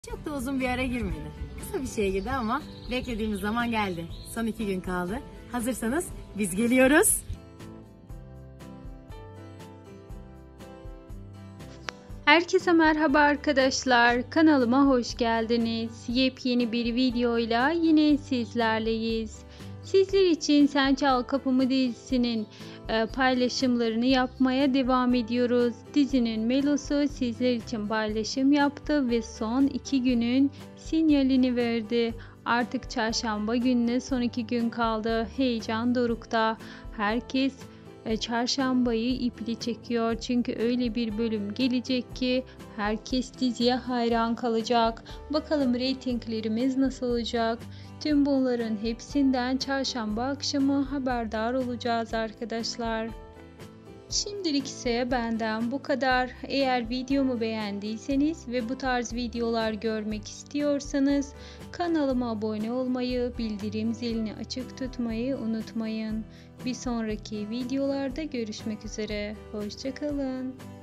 Çok da uzun bir ara girmedi. Kısa bir şeye girdi ama beklediğimiz zaman geldi. Son 2 gün kaldı. Hazırsanız biz geliyoruz. Herkese merhaba arkadaşlar. Kanalıma hoş geldiniz. Yepyeni bir videoyla yine sizlerleyiz. Sizler için Sen Çal Kapımı dizisinin paylaşımlarını yapmaya devam ediyoruz. Dizinin Melosu sizler için paylaşım yaptı ve son 2 günün sinyalini verdi. Artık çarşamba gününe son 2 gün kaldı. Heyecan dorukta. Herkes çarşambayı iple çekiyor. Çünkü öyle bir bölüm gelecek ki herkes diziye hayran kalacak. Bakalım reytinglerimiz nasıl olacak? Tüm bunların hepsinden çarşamba akşamı haberdar olacağız arkadaşlar. Şimdilik ise benden bu kadar. Eğer videomu beğendiyseniz ve bu tarz videolar görmek istiyorsanız kanalıma abone olmayı, bildirim zilini açık tutmayı unutmayın. Bir sonraki videolarda görüşmek üzere. Hoşça kalın.